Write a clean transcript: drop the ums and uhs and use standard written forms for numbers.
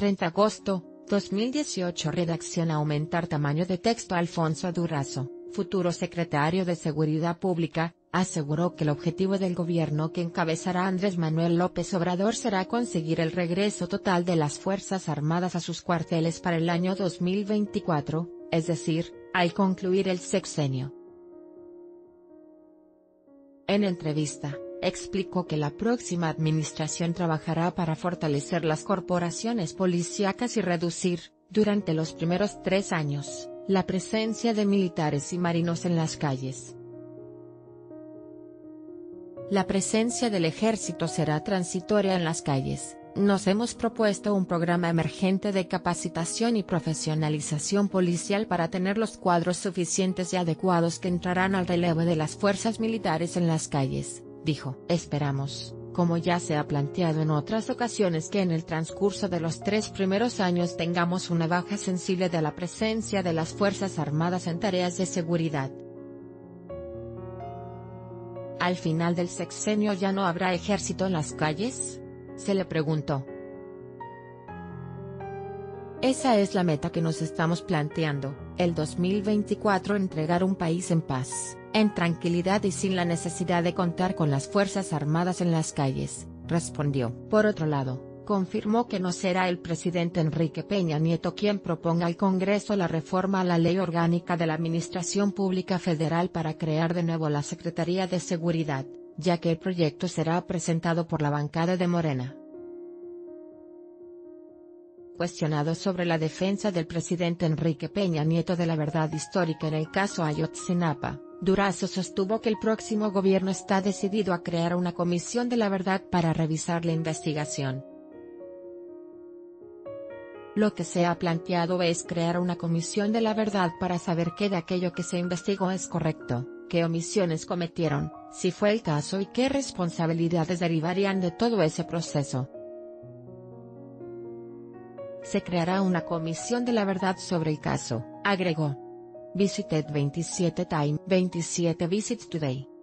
30 de agosto, 2018. Redacción. Aumentar tamaño de texto. Alfonso Durazo, futuro secretario de Seguridad Pública, aseguró que el objetivo del gobierno que encabezará Andrés Manuel López Obrador será conseguir el regreso total de las Fuerzas Armadas a sus cuarteles para el año 2024, es decir, al concluir el sexenio. En entrevista, explicó que la próxima administración trabajará para fortalecer las corporaciones policíacas y reducir, durante los primeros 3 años, la presencia de militares y marinos en las calles. La presencia del ejército será transitoria en las calles. Nos hemos propuesto un programa emergente de capacitación y profesionalización policial para tener los cuadros suficientes y adecuados que entrarán al relevo de las fuerzas militares en las calles, dijo. Esperamos, como ya se ha planteado en otras ocasiones, que en el transcurso de los 3 primeros años tengamos una baja sensible de la presencia de las Fuerzas Armadas en tareas de seguridad. ¿Al final del sexenio ya no habrá ejército en las calles?, se le preguntó. Esa es la meta que nos estamos planteando, el 2024, entregar un país en paz, en tranquilidad y sin la necesidad de contar con las Fuerzas Armadas en las calles, respondió. Por otro lado, confirmó que no será el presidente Enrique Peña Nieto quien proponga al Congreso la reforma a la Ley Orgánica de la Administración Pública Federal para crear de nuevo la Secretaría de Seguridad, ya que el proyecto será presentado por la bancada de Morena. Cuestionado sobre la defensa del presidente Enrique Peña Nieto de la verdad histórica en el caso Ayotzinapa, Durazo sostuvo que el próximo gobierno está decidido a crear una comisión de la verdad para revisar la investigación. Lo que se ha planteado es crear una comisión de la verdad para saber qué de aquello que se investigó es correcto, qué omisiones cometieron, si fue el caso, y qué responsabilidades derivarían de todo ese proceso. Se creará una comisión de la verdad sobre el caso, agregó. Visited 27 Time 27 Visit Today.